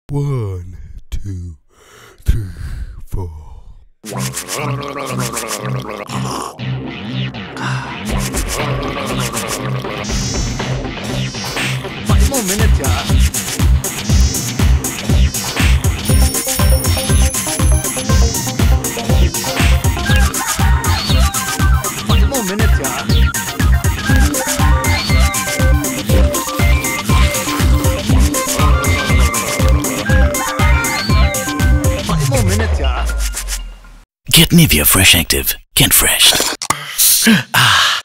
1, 2, 3, 4. Five more minutes, yeah. Five more minutes, yeah. Get Nivea Fresh Active. Get fresh.